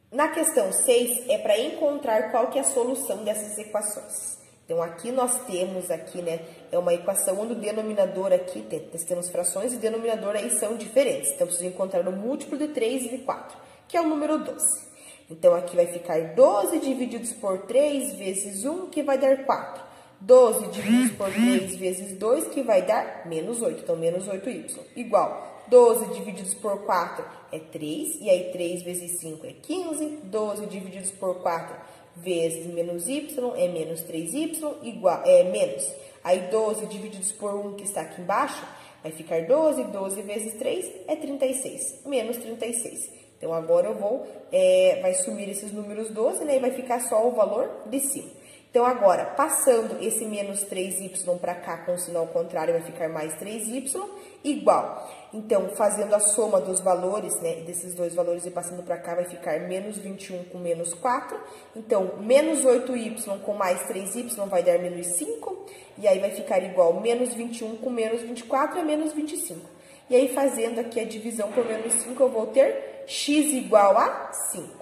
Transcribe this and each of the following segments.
Na questão 6, é para encontrar qual que é a solução dessas equações. Então, aqui nós temos, aqui, né, é uma equação onde o denominador aqui, temos frações e o denominador aí são diferentes. Então, preciso encontrar o múltiplo de 3 e de 4, que é o número 12. Então, aqui vai ficar 12 divididos por 3 vezes 1, que vai dar 4. 12 divididos por 3 vezes 2, que vai dar menos 8. Então, menos 8y. Igual, 12 divididos por 4 é 3. E aí, 3 vezes 5 é 15. 12 divididos por 4 vezes menos y é menos 3y, igual, é menos. Aí, 12 divididos por 1, que está aqui embaixo, vai ficar 12. 12 vezes 3 é 36. Menos 36. Então, agora eu vou, vai sumir esses números 12, né? E vai ficar só o valor de cima. Então, agora, passando esse menos 3y para cá com o sinal contrário, vai ficar mais 3y, igual. Então, fazendo a soma dos valores, né, desses dois valores e passando para cá, vai ficar menos 21 com menos 4. Então, menos 8y com mais 3y vai dar menos 5. E aí, vai ficar igual menos 21 com menos 24 é menos 25. E aí, fazendo aqui a divisão por menos 5, eu vou ter x igual a 5.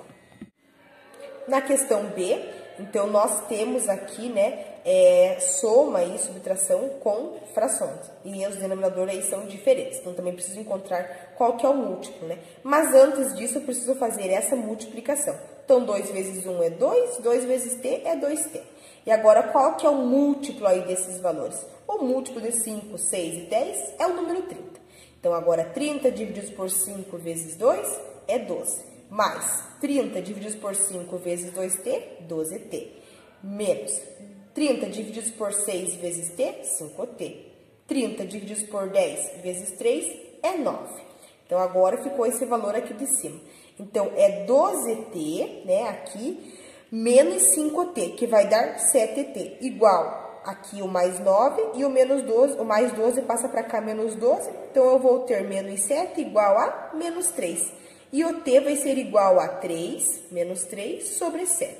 Na questão B, então, nós temos aqui, né, soma e subtração com frações. E os denominadores aí são diferentes. Então, também preciso encontrar qual que é o múltiplo, né? Mas antes disso, eu preciso fazer essa multiplicação. Então, 2 vezes 1 é 2, 2 vezes t é 2t. E agora, qual que é o múltiplo aí desses valores? O múltiplo de 5, 6 e 10 é o número 30. Então, agora, 30 divididos por 5 vezes 2 é 12. Mais 30 divididos por 5 vezes 2t, 12t. Menos 30 divididos por 6 vezes t, 5t. 30 divididos por 10 vezes 3 é 9. Então, agora ficou esse valor aqui de cima. Então, é 12t, né, aqui, menos 5t, que vai dar 7t, igual aqui o mais 9 e o menos 12, o mais 12 passa para cá, menos 12. Então, eu vou ter menos 7 igual a menos 3. E o t vai ser igual a 3, menos 3 sobre 7.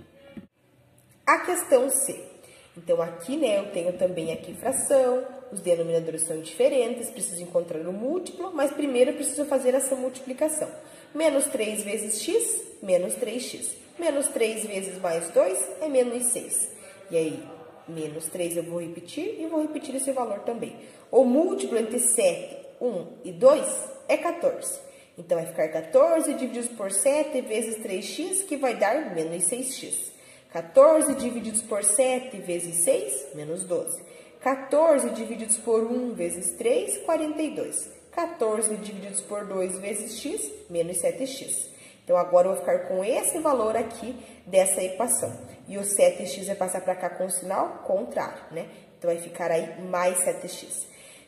A questão C. Então, aqui, né, eu tenho também aqui fração, os denominadores são diferentes, preciso encontrar o múltiplo, mas primeiro eu preciso fazer essa multiplicação. Menos 3 vezes x, menos 3x. Menos 3 vezes mais 2 é menos 6. E aí, menos 3 eu vou repetir e vou repetir esse valor também. O múltiplo entre 7, 1 e 2 é 14. Então, vai ficar 14 divididos por 7 vezes 3x, que vai dar menos 6x. 14 divididos por 7 vezes 6, menos 12. 14 divididos por 1 vezes 3, 42. 14 divididos por 2 vezes x, menos 7x. Então, agora eu vou ficar com esse valor aqui dessa equação. E o 7x vai passar para cá com o sinal contrário, né? Então, vai ficar aí mais 7x.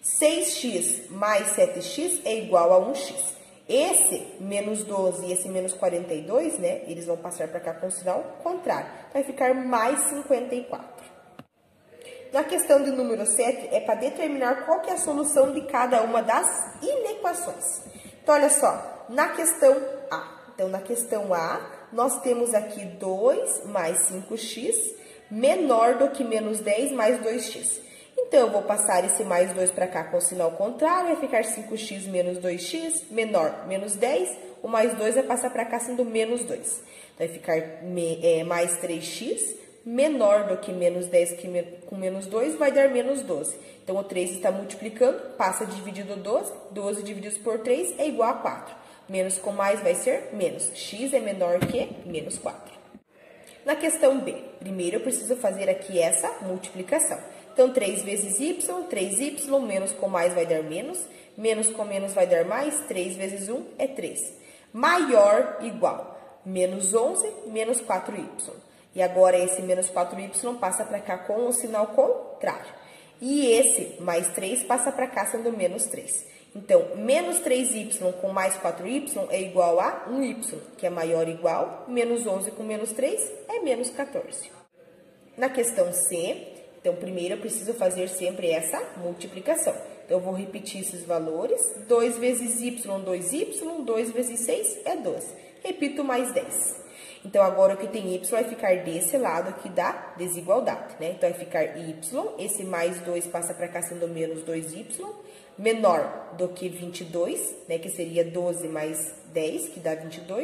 6x mais 7x é igual a 1x. Esse menos 12 e esse menos 42, né? Eles vão passar para cá com o sinal contrário. Então, vai ficar mais 54. Na questão de número 7, é para determinar qual que é a solução de cada uma das inequações. Então, olha só, na questão A. Então, na questão A, nós temos aqui 2 mais 5x menor do que menos 10 mais 2x. Então, eu vou passar esse mais 2 para cá com o sinal contrário, vai ficar 5x menos 2x, menor, menos 10. O mais 2 vai passar para cá sendo menos 2. Então, vai ficar mais 3x, menor do que menos 10 com menos 2, vai dar menos 12. Então, o 3 está multiplicando, passa dividido 12. 12 divididos por 3 é igual a 4. Menos com mais vai ser menos. X é menor que menos 4. Na questão B, primeiro eu preciso fazer aqui essa multiplicação. Então, 3 vezes y, 3y, menos com mais vai dar menos com menos vai dar mais, 3 vezes 1 é 3. Maior, igual, menos 11, menos 4y. E agora, esse menos 4y passa para cá com o sinal contrário. E esse mais 3 passa para cá sendo menos 3. Então, menos 3y com mais 4y é igual a 1y, que é maior ou igual, menos 11 com menos 3 é menos 14. Na questão C, então, primeiro eu preciso fazer sempre essa multiplicação. Então, eu vou repetir esses valores. 2 vezes y, 2y, 2 vezes 6 é 12. Repito mais 10. Então, agora o que tem y vai ficar desse lado aqui da desigualdade, né? Então, vai ficar y, esse mais 2 passa para cá sendo menos 2y, menor do que 22, né? Que seria 12 mais 10, que dá 22,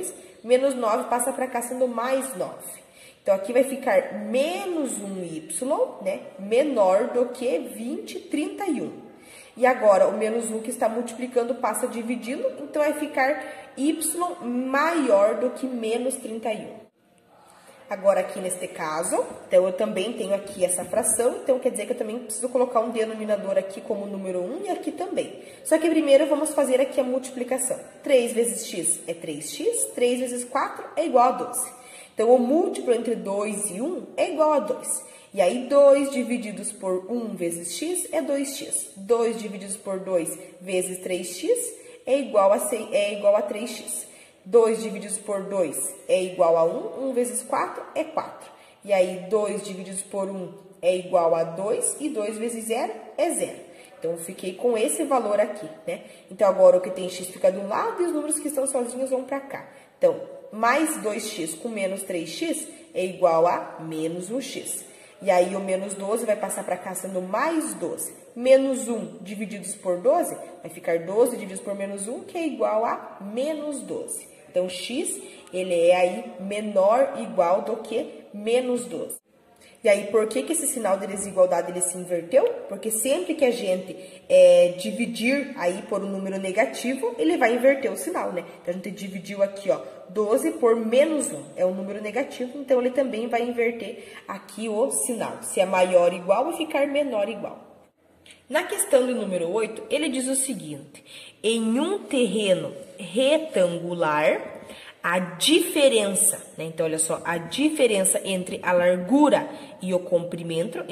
Menos 9 passa para cá sendo mais 9. Então, aqui vai ficar menos 1y, né? Menor do que 20, 31. E agora, o menos 1 que está multiplicando passa dividindo, então vai ficar y maior do que menos 31. Agora, aqui neste caso, então eu também tenho aqui essa fração, então quer dizer que eu também preciso colocar um denominador aqui como número 1 e aqui também. Só que primeiro vamos fazer aqui a multiplicação. 3 vezes x é 3x, 3 vezes 4 é igual a 12. Então, o múltiplo entre 2 e 1 é igual a 2. E aí, 2 divididos por 1 vezes x é 2x. 2 divididos por 2 vezes 3x é igual a 3x. 2 divididos por 2 é igual a 1. 1 vezes 4 é 4. E aí, 2 divididos por 1 é igual a 2. E 2 vezes 0 é 0. Então, eu fiquei com esse valor aqui, né? Então, agora o que tem x fica de um lado e os números que estão sozinhos vão para cá. Então, mais 2x com menos 3x é igual a menos 1x. E aí, o menos 12 vai passar para cá sendo mais 12. Menos 1 divididos por 12 vai ficar 12 divididos por menos 1, que é igual a menos 12. Então, x, ele é aí menor ou igual do que menos 12. E aí, por que esse sinal de desigualdade ele se inverteu? Porque sempre que a gente dividir aí por um número negativo, ele vai inverter o sinal, né? Então, a gente dividiu aqui, ó, 12 por menos 1. É um número negativo, então ele também vai inverter aqui o sinal. Se é maior ou igual, vai ficar menor ou igual. Na questão do número 8, ele diz o seguinte: em um terreno retangular, a diferença, né? Então, olha só, a diferença entre a largura e o comprimento,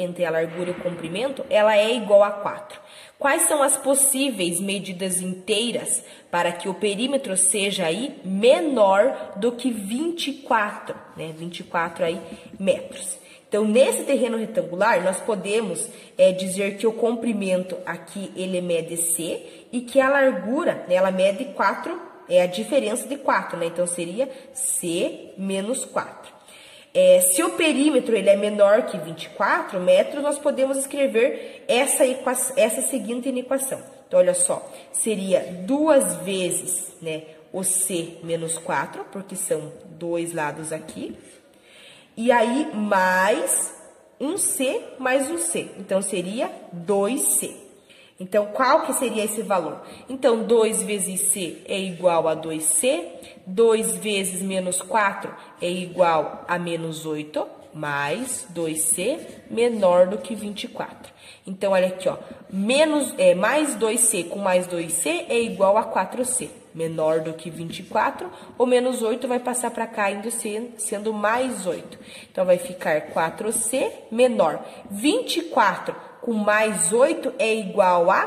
ela é igual a 4. Quais são as possíveis medidas inteiras para que o perímetro seja aí menor do que 24, né? 24 aí metros. Então, nesse terreno retangular, nós podemos dizer que o comprimento aqui, ele mede C, e que a largura, né, ela mede 4, é a diferença de 4, né? Então, seria C menos 4. Se o perímetro ele é menor que 24 metros, nós podemos escrever essa seguinte equação. Então, olha só, seria 2 vezes, né, o C menos 4, porque são dois lados aqui. E aí, mais um C mais um C. Então, seria 2C. Então, qual que seria esse valor? Então, 2 vezes C é igual a 2C. 2 vezes menos 4 é igual a menos 8. Mais 2C menor do que 24. Então, olha aqui, ó. Mais 2C com mais 2C é igual a 4C. Menor do que 24, o menos 8 vai passar para cá, indo sendo mais 8. Então, vai ficar 4C menor. 24 com mais 8 é igual a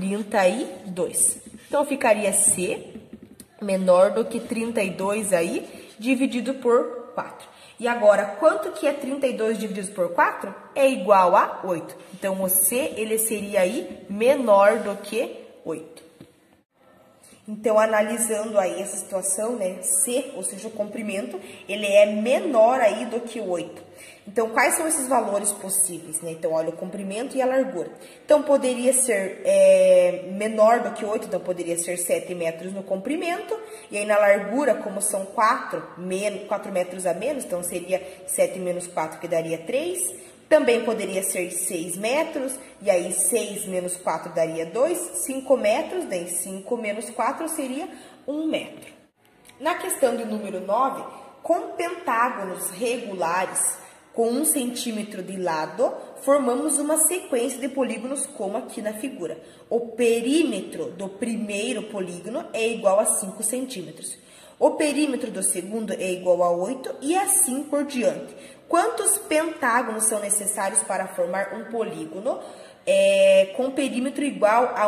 32. Então, ficaria C menor do que 32 aí, dividido por 4. E agora, quanto que é 32 dividido por 4? É igual a 8. Então, o C, ele seria aí menor do que 8. Então, analisando aí essa situação, né, C, ou seja, o comprimento, ele é menor aí do que 8. Então, quais são esses valores possíveis, né? Então, olha, o comprimento e a largura. Então, poderia ser menor do que 8, então poderia ser 7 metros no comprimento. E aí, na largura, como são 4 metros a menos, então seria 7 menos 4, que daria 3. Também poderia ser 6 metros, e aí 6 menos 4 daria 2, 5 metros, daí 5 menos 4 seria 1 metro. Na questão do número 9, com pentágonos regulares com 1 centímetro de lado, formamos uma sequência de polígonos como aqui na figura. O perímetro do primeiro polígono é igual a 5 centímetros. O perímetro do segundo é igual a 8 e assim por diante. Quantos pentágonos são necessários para formar um polígono com perímetro igual a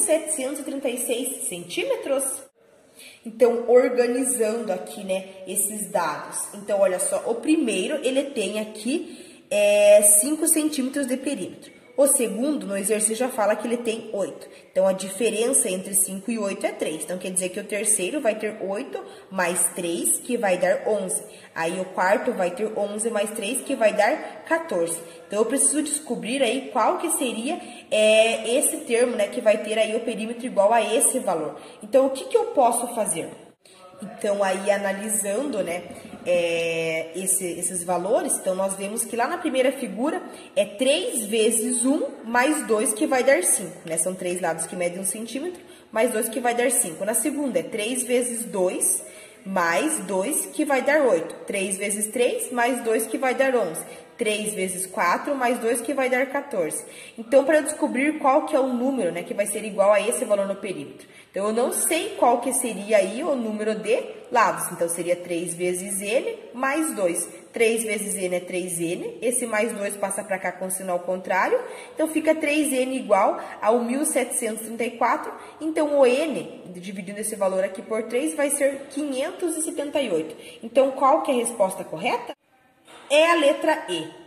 1.736 centímetros? Então, organizando aqui, né, esses dados. Então, olha só, o primeiro, ele tem aqui 5 centímetros de perímetro. O segundo, no exercício, já fala que ele tem 8. Então, a diferença entre 5 e 8 é 3. Então, quer dizer que o terceiro vai ter 8 mais 3, que vai dar 11. Aí, o quarto vai ter 11 mais 3, que vai dar 14. Então, eu preciso descobrir aí qual que seria esse termo, né, que vai ter aí o perímetro igual a esse valor. Então, o que eu posso fazer? Então, aí analisando, né, esses valores, então nós vemos que lá na primeira figura é 3 vezes 1 mais 2 que vai dar 5, né? São 3 lados que medem 1 centímetro, mais 2 que vai dar 5. Na segunda é 3 vezes 2 mais 2 que vai dar 8. 3 vezes 3 mais 2 que vai dar 11. 3 vezes 4 mais 2 que vai dar 14. Então, para eu descobrir qual que é o número, né, que vai ser igual a esse valor no perímetro. Então, eu não sei qual que seria aí o número de lados. Então, seria 3 vezes n mais 2. 3 vezes n é 3n. Esse mais 2 passa para cá com o sinal contrário. Então, fica 3n igual ao 1734. Então, o n, dividindo esse valor aqui por 3, vai ser 578. Então, qual que é a resposta correta? É a letra E.